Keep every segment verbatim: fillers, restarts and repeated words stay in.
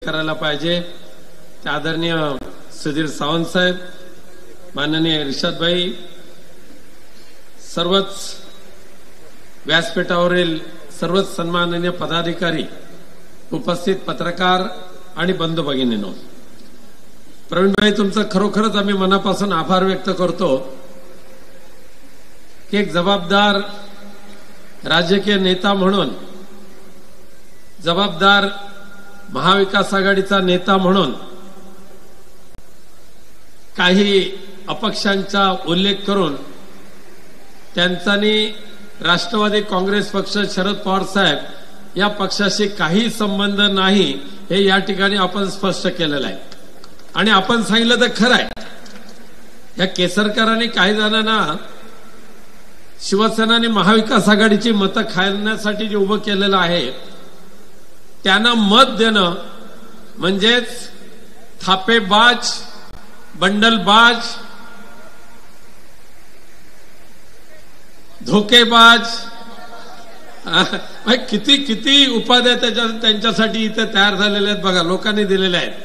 करायला पाहिजे. ते आदरणीय सुधीर सावंत साहेब, माननीय रिशादभाई, सर्वच व्यासपीठावरील सर्वच सन्माननीय पदाधिकारी, उपस्थित पत्रकार आणि बंधू भगिनींनो, प्रवीणभाई तुमचं खरोखरच आम्ही मनापासून आभार व्यक्त करतो की एक जबाबदार राजकीय नेता म्हणून, जबाबदार महाविकास आघाडीचा नेता म्हणून काही अपक्षांचा उल्लेख करून त्यांचानी राष्ट्रवादी काँग्रेस पक्ष, शरद पवार साहेब या पक्षाशी काही संबंध नाही हे या ठिकाणी आपण स्पष्ट केलेलं आहे. आणि आपण सांगितलं तर खरं आहे, या केसरकरांनी काही जणांना शिवसेना आणि महाविकास आघाडीची मतं खाण्यासाठी जे उभं केलेलं आहे त्यांना मत देणं म्हणजेच थापेबाज, बंडलबाज, धोकेबाज, किती किती उपाध्या त्याच्या त्यांच्यासाठी इथे तयार झालेल्या आहेत बघा, लोकांनी दिलेल्या आहेत.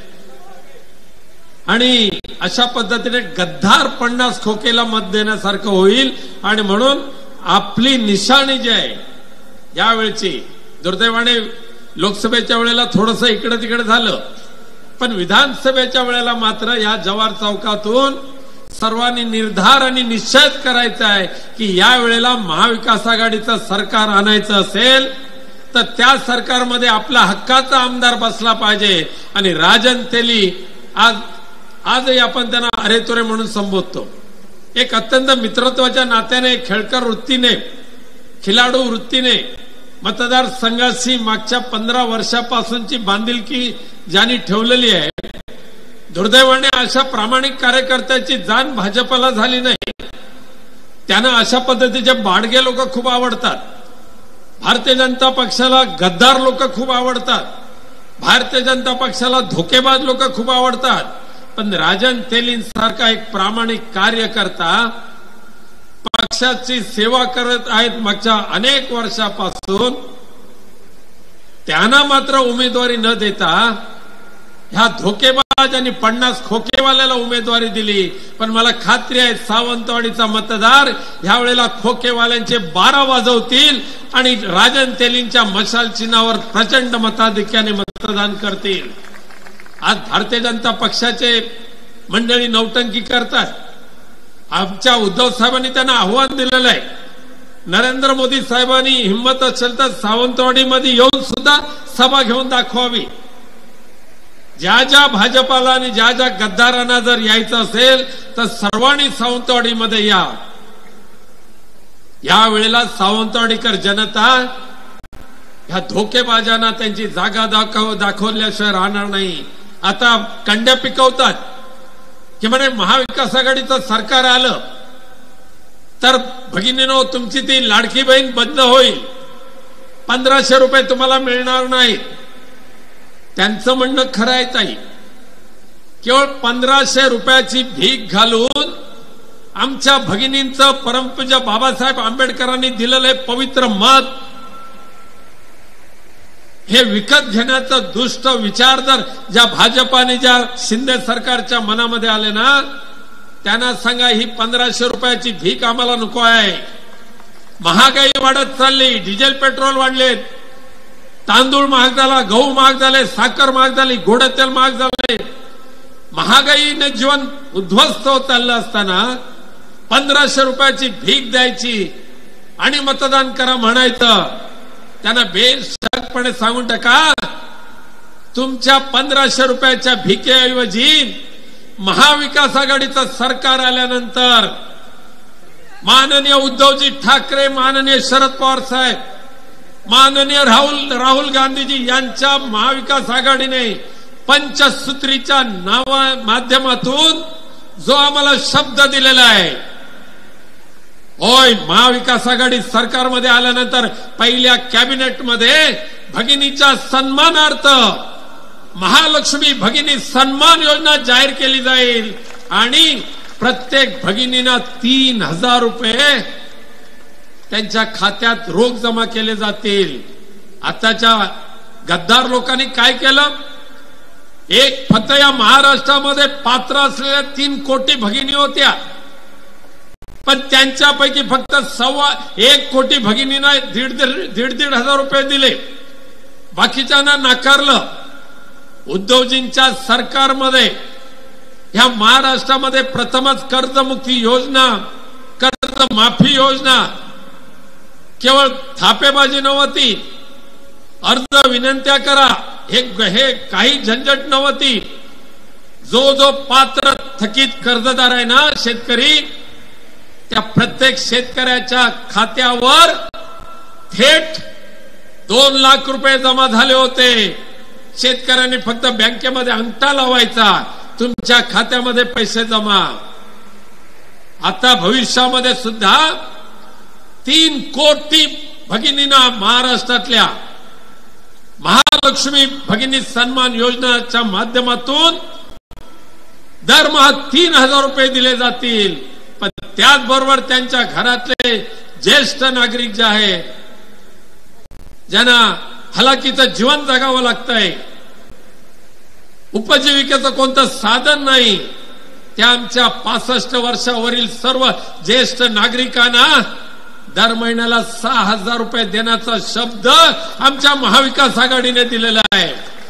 आणि अशा पद्धतीने गद्दार पन्नास खोकेला मत देण्यासारखं होईल. आणि म्हणून आपली निशाणी जी आहे यावेळची, दुर्दैवाने लोकसभेच्या वेळेला थोडंसं इकडे तिकडे झालं, पण विधानसभेच्या वेळेला मात्र या जवाहर चौकातून सर्वांनी निर्धार आणि निश्चय करायचा आहे की या वेळेला महाविकास आघाडीचं सरकार आणायचं असेल तर त्या सरकारमध्ये आपला हक्काचा आमदार बसला पाहिजे. आणि राजन तेली आज आजही आपण त्यांना अरेतुरे म्हणून संबोधतो. एक अत्यंत मित्रत्वाच्या नात्याने, खेळकर वृत्तीने, खिलाडू वृत्तीने मतदारसंघाशी मागच्या पंधरा वर्षापासूनची बांधिलकी ज्यांनी ठेवलेली आहे, दुर्दैवाने अशा प्रामाणिक कार्यकर्त्याची जाण भाजपला झाली नाही. त्यांना अशा पद्धतीचे बाडगे लोक खूप आवडतात. भारतीय जनता पक्षाला गद्दार लोक खूप आवडतात. भारतीय जनता पक्षाला धोकेबाज लोक खूप आवडतात. पण राजन तेलींसारखा एक प्रामाणिक कार्यकर्ता पक्षाची सेवा करत आहेत मागच्या अनेक वर्षापासून, त्यांना मात्र उमेदवारी न देता ह्या धोकेबाज आणि पन्नास खोकेवाल्याला उमेदवारी दिली. पण मला खात्री आहे सावंतवाडीचा मतदार ह्या वेळेला खोकेवाल्यांचे बारा वाजवतील आणि राजन तेलींच्या मशाल चिन्हावर प्रचंड मताधिक्याने मतदान करतील. आज भारतीय जनता पक्षाचे मंडळी नौटंकी करतात. आमच्या उद्धव साहेबांनी त्यांना आव्हान दिलेलं आहे, नरेंद्र मोदी साहेबांनी हिंमत असेल तर सावंतवाडीमध्ये येऊन सुद्धा सभा घेऊन दाखवावी. ज्या ज्या भाजपाला आणि ज्या ज्या गद्दारांना जर यायचं असेल तर सर्वांनी सावंतवाडीमध्ये या. या वेळेला सावंतवाडीकर जनता ह्या धोकेबाजांना त्यांची जागा दाखव दाखवल्याशिवाय राहणार नाही. आता कंड्या पिकवतात की म्हणे महाविकास आघाडीचं सरकार आलं तर भगिनीनो तुमची ती लाडकी बहीण बंद होईल, पंधराशे रुपये तुम्हाला मिळणार नाहीत. त्यांचं म्हणणं खरं आहे ताई, केवळ पंधराशे रुपयाची भीक घालून आमच्या भगिनींचं परमपूज्य बाबासाहेब आंबेडकरांनी दिलेलं हे पवित्र मत हे विकत घेण्याचा दुष्ट विचार जर ज्या भाजपाने ज्या शिंदे सरकारच्या मनामध्ये आले ना, त्यांना सांगा ही पंधराशे रुपयाची भीक आम्हाला नको आहे. महागाई वाढत चालली, डिझेल पेट्रोल वाढलेत, तांदूळ महाग झाला, गहू महाग झाले, साखर महाग झाली, गोडतेल महाग झाले, महागाईने जीवन उद्ध्वस्त होत चाललं असताना पंधराशे रुपयाची भीक द्यायची आणि मतदान करा म्हणायचं. त्यांना बेशकपणे सांगून टाका, तुमच्या पंधराशे रुपयाच्या भिकेऐवजी महाविकास आघाडीचं सरकार आल्यानंतर माननीय उद्धवजी ठाकरे, माननीय शरद पवार साहेब, माननीय राहुल राहुल गांधीजी यांच्या महाविकास आघाडीने पंचसूत्रीच्या नावा माध्यमातून जो आम्हाला शब्द दिलेला आहे, होय महाविकास आघाडी सरकारमध्ये आल्यानंतर पहिल्या कॅबिनेटमध्ये भगिनीच्या सन्मानार्थ महालक्ष्मी भगिनी सन्मान योजना जाहीर केली जाईल आणि प्रत्येक भगिनींना तीन हजार रुपये त्यांच्या खात्यात रोख जमा केले जातील. आताच्या गद्दार लोकांनी काय केलं, एक फक्त या महाराष्ट्रामध्ये पात्र असलेल्या तीन कोटी भगिनी होत्या, पण त्यांच्यापैकी फक्त सव्वा एक कोटी भगिनींना दीड दीड दीड हजार रुपये दिले, बाकीच्यांना नाकारलं. उद्धवजींच्या सरकारमध्ये ह्या महाराष्ट्रामध्ये प्रथमच कर्जमुक्ती योजना, कर्ज माफी योजना, केवळ थापेबाजी नव्हती, अर्ज विनंत्या करा हे हे काही झंझट नव्हती. जो जो पात्र थकीत कर्जदार आहे ना शेतकरी, त्या प्रत्येक शेतकऱ्याच्या खात्यावर थेट दोन लाख रुपये जमा झाले होते. शेतकऱ्यांनी फक्त बँकेमध्ये अंगठा लावायचा, तुमच्या खात्यामध्ये पैसे जमा. आता भविष्यामध्ये सुद्धा तीन कोटी भगिनींना महाराष्ट्रातल्या महालक्ष्मी भगिनी सन्मान योजनेच्या माध्यमातून दरमहा तीन हजार रुपये दिले जातील. पण त्याचबरोबर त्यांच्या घरातले ज्येष्ठ नागरिक जे आहे, ज्यांना हलाखीचं जीवन जगावं लागतंय, उपजीविकेचं कोणतं साधन नाही, त्या आमच्या पासष्ट वर्षावरील सर्व ज्येष्ठ नागरिकांना दर महिन्याला सहा हजार रुपये देण्याचा शब्द आमच्या महाविकास आघाडीने दिलेला आहे.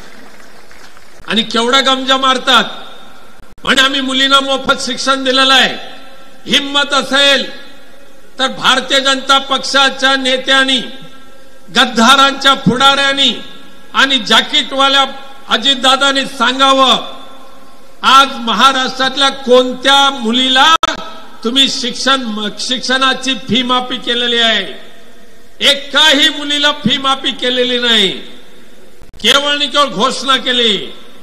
आणि केवढा गमजा मारतात म्हणे आम्ही मुलींना मोफत शिक्षण दिलेलं आहे. हिम्मत असेल तर भारतीय जनता पक्षाच्या नेत्यांनी, गद्दारांच्या पुढाऱ्यांनी आणि जॅकेटवाल्या अजितदादांनी सांगावं, आज महाराष्ट्रातल्या कोणत्या मुलीला तुम्ही शिक्षण शिक्षणाची फी माफी केलेली आहे? एकाही मुलीला फी माफी केलेली नाही. केवळ आणि केवळ घोषणा केली.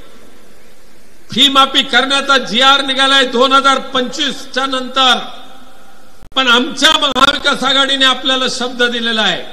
फी माफी करण्याचा जी आर निघालाय दोन हजार पंचवीस च्या नंतर, पण आमच्या महाविकास आघाडीने आपल्याला शब्द दिलेला आहे,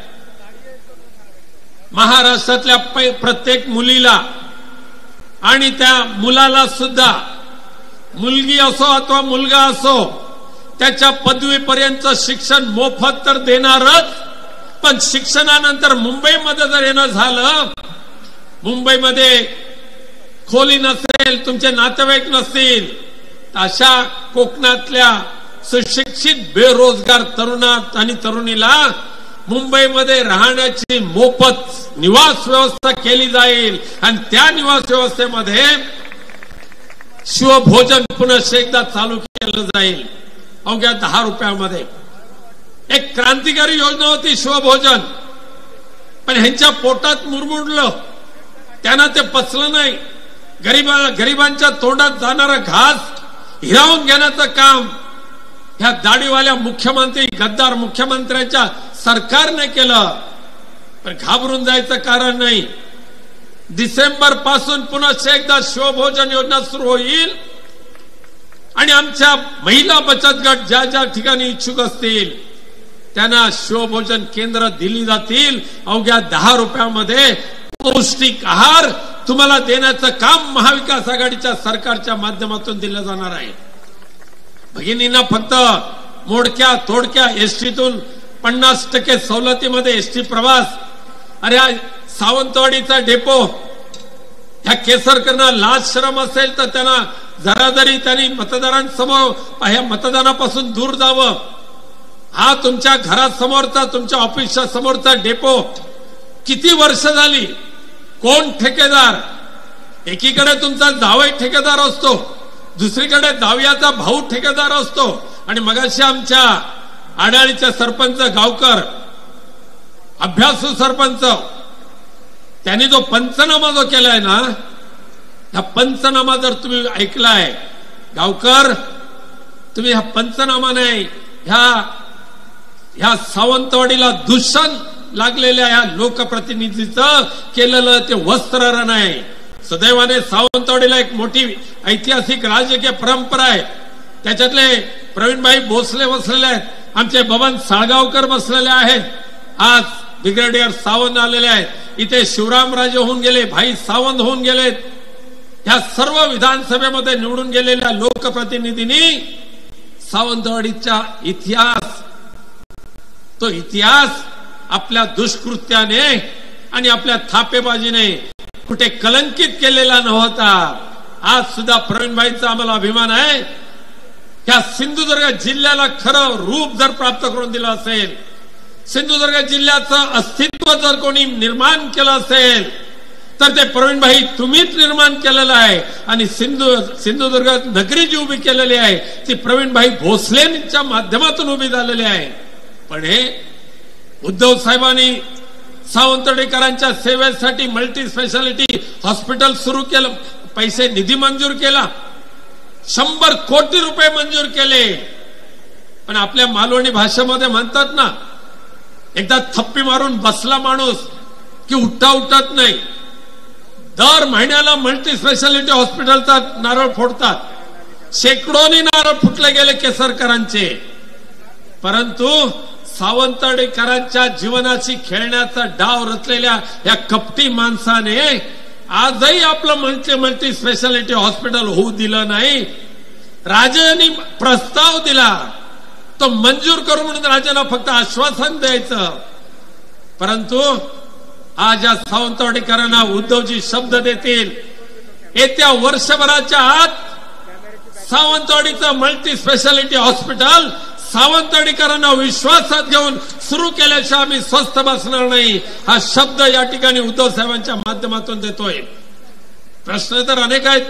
महाराष्ट्रातल्या प्रत्येक मुलीला आणि त्या मुलाला सुद्धा, मुलगी असो अथवा मुलगा असो, त्याच्या पदवीपर्यंत शिक्षण मोफत तर देणारच. पण शिक्षणानंतर मुंबईमध्ये जर येणं झालं, मुंबईमध्ये खोली नसेल, तुमचे नातेवाईक नसतील, अशा कोकणातल्या सुशिक्षित बेरोजगार तरुणात आणि तरुणीला मुंबईमध्ये राहण्याची मोफत निवास व्यवस्था केली जाईल. आणि त्या निवास व्यवस्थेमध्ये शिवभोजन पुन्हा एकदा चालू केलं जाईल अवघ्या दहा रुपयामध्ये. एक क्रांतिकारी योजना होती शिवभोजन, पण ह्यांच्या पोटात मुरमुरलं, त्यांना ते पचलं नाही. गरीबा गरिबांच्या तोंडात जाणारा घास हिरावून घेण्याचं काम ह्या दाढीवाल्या मुख्यमंत्री, गद्दार मुख्यमंत्र्यांच्या सरकारने केलं. पण घाबरून जायचं कारण नाही. डिसेंबर पासून पुन्हा एकदा शिवभोजन योजना सुरू होईल आणि आमच्या महिला बचत गट ज्या ज्या ठिकाणी इच्छुक असतील त्यांना शिवभोजन केंद्र दिली जातील. अवघ्या दहा रुपयामध्ये पौष्टिक आहार तुम्हाला देण्याचं काम महाविकास आघाडीच्या सरकारच्या माध्यमातून दिलं जाणार आहे. भगिनींना फक्त मोडक्या तोडक्या एसटीतून पन्नास टक्के सवलतीमध्ये एसटी प्रवास. अरे सावंतवाडीचा डेपो ह्या केसरकरांना लाज शरम असेल तर त्यांना जरा जरी त्यांनी मतदारांसमोर ह्या मतदानापासून दूर जावं. हा तुमच्या घरासमोरचा, तुमच्या ऑफिसच्या समोरचा डेपो किती वर्ष झाली, कोण ठेकेदार? एकीकडे तुमचा जावई ठेकेदार असतो, दुसरीकडे जावयाचा भाऊ ठेकेदार असतो. आणि मगाशी आमच्या आडाळीचे सरपंच गावकर, अभ्यासू सरपंच, त्यांनी जो पंचनामा जो केलाय ना, हा पंचनामा जर तुम्ही ऐकलाय गावकर, तुम्ही हा पंचनामा नाही, ह्या ह्या सावंतवाडीला दूषण लागलेल्या ह्या लोकप्रतिनिधीचं केलेलं ते वस्त्ररण आहे. सुदैवाने सावंतवाडीला एक मोठी ऐतिहासिक राजकीय परंपरा आहे. त्याच्यातले प्रवीणभाई भोसले बसलेले आहेत, आमचे बबन साळगावकर बसलेले आहेत, आज ब्रिगेडियर सावंत आलेले आहेत, इथे शिवरामराजे होऊन गेले, भाई सावंत होऊन गेलेत. ह्या सर्व विधानसभेमध्ये निवडून गेलेल्या लोकप्रतिनिधींनी सावंतवाडीचा इतिहास, तो इतिहास आपल्या दुष्कृत्याने आणि आपल्या थापेबाजीने कुठे कलंकित केलेला नव्हता. आज सुद्धा प्रवीणभाईंचा आम्हाला अभिमान आहे. त्या सिंधुदुर्ग जिल्ह्याला खरं रूप जर प्राप्त करून दिलं असेल, सिंधुदुर्ग जिल्ह्याचं अस्तित्व जर कोणी निर्माण केलं असेल तर ते प्रवीणभाई तुम्हीच निर्माण केलेलं आहे. आणि सिंधू सिंधुदुर्ग नगरी जी उभी केलेली आहे ती प्रवीणभाई भोसलेंच्या माध्यमातून उभी झालेली आहे. पण हे उद्धव साहेबांनी सावंतवाडीकरांच्या सेवेसाठी मल्टी स्पेशालिटी हॉस्पिटल सुरू केलं, पैसे निधी मंजूर केला, शंभर कोटी रुपये मंजूर केले. पण आपल्या मालवणी भाषेमध्ये म्हणतात ना, एकदा थप्पी मारून बसला माणूस की उठता उठत नाही. दर महिन्याला मल्टी स्पेशालिटी हॉस्पिटलचा नारळ फोडतात. शेकडोनी नारळ फुटले गेले केसरकरांचे. परंतु सावंतवाडीकरांच्या जीवनाशी खेळण्याचा डाव रचलेल्या या कपटी माणसाने आजही आपलं मल्टी मल्टी स्पेशालिटी हॉस्पिटल होऊ दिलं नाही. राजांनी प्रस्ताव दिला, तो मंजूर करू म्हणून राजांना फक्त आश्वासन द्यायचं. परंतु आज या सावंतवाडीकरांना उद्धवजी शब्द देतील, येत्या वर्षभराच्या आत सावंतवाडीचं मल्टी स्पेशालिटी हॉस्पिटल सावंतवाडीकरांना विश्वासात घेऊन सुरू केल्याशिवाय आम्ही स्वस्थ बसणार नाही, हा शब्द या ठिकाणी उद्धव साहेबांच्या माध्यमातून देतोय. प्रश्न तर अनेक आहेत.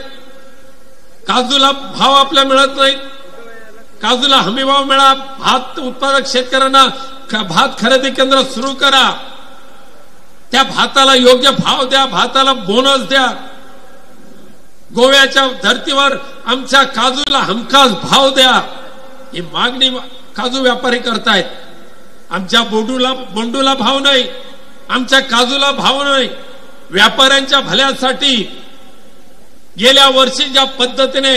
काजूला भाव आपल्या मिळत नाही, काजूला हमी भाव मिळा, भात उत्पादक शेतकऱ्यांना भात खरेदी केंद्र सुरू करा, त्या भाताला योग्य भाव द्या, भाताला बोनस द्या. गोव्याच्या धर्तीवर आमच्या काजूला हमखास भाव द्या, ही मागणी काजू व्यापारी करतायत. आमच्या बोंडूला बोंडूला भाव नाही, आमच्या काजूला भाव नाही. व्यापाऱ्यांच्या भल्यासाठी गेल्या वर्षी ज्या पद्धतीने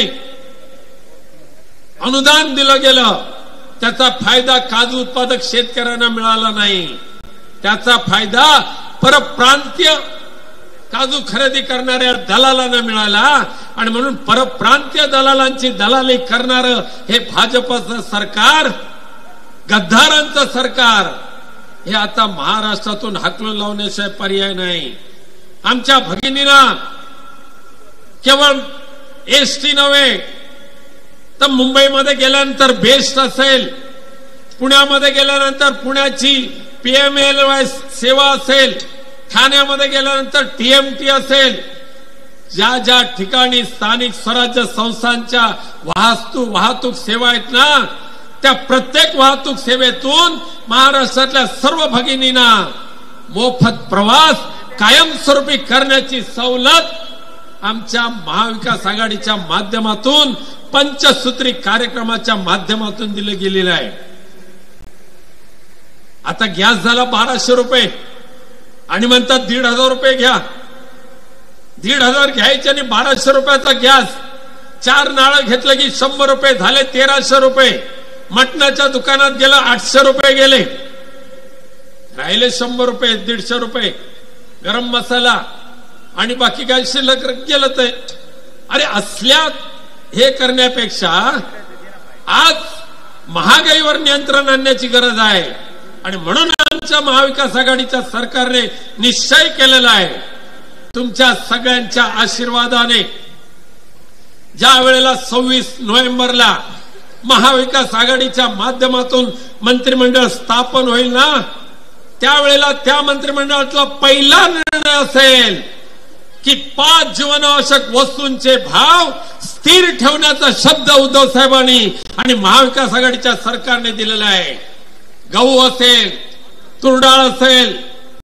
अनुदान दिलं गेलं त्याचा फायदा काजू उत्पादक शेतकऱ्यांना मिळाला नाही. त्याचा फायदा परप्रांतीय काजू खरेदी करणाऱ्या दलालांना मिळाला. आणि म्हणून परप्रांतीय दलालांची दलाली करणार हे भाजपचं सरकार, गद्दारांचं सरकार, हे आता महाराष्ट्रातून हाकलून लावण्याशिवाय पर्याय नाही. आमच्या भगिनींना केवळ एसटी नव्हे तर मुंबईमध्ये गेल्यानंतर बेस्ट असेल, पुण्यामध्ये गेल्यानंतर पुण्याची पीएमएलवाय सेवा असेल, ठाण्यामध्ये गेल्यानंतर टीएमटी असेल, ज्या ज्या ठिकाणी स्थानिक स्वराज्य संस्थांच्या वाहतूक वाहतूक सेवा आहेत ना, त्या प्रत्येक वाहतूक सेवेतून महाराष्ट्रातल्या सर्व भगिनींना मोफत प्रवास कायमस्वरूपी करण्याची सवलत आमच्या महाविकास आघाडीच्या माध्यमातून पंचसूत्री कार्यक्रमाच्या माध्यमातून दिले गेलेले आहे. आता गॅस झाला बाराशे रुपये आणि म्हणतात दीड हजार रुपये घ्या. दीड हजार घ्यायचे आणि बाराशे रुपयाचा गॅस, चार नाळ घेतलं की शंभर रुपये झाले तेराशे रुपये. मटणाच्या दुकानात गेलं आठशे रुपये गेले, राहिले शंभर रुपये, दीडशे रुपये. गरम मसाला आणि बाकी काय शिल्लक गेलं ते. अरे असल्या हे करण्यापेक्षा आज महागाईवर नियंत्रण आणण्याची गरज आहे. आणि म्हणून आमच्या महाविकास आघाडीच्या सरकारने निश्चय केलेला आहे, तुमच्या सगळ्यांच्या आशीर्वादाने ज्या वेळेला सव्वीस नोव्हेंबरला महाविकास आघाडीच्या माध्यमातून मंत्रिमंडळ स्थापन होईल ना, त्यावेळेला त्या मंत्रिमंडळातला पहिला निर्णय असेल की पाच जीवनावश्यक वस्तूंचे भाव स्थिर ठेवण्याचा शब्द उद्धव साहेबांनी आणि महाविकास आघाडीच्या सरकारने दिलेला आहे. गहू असेल, तुरडाळ असेल,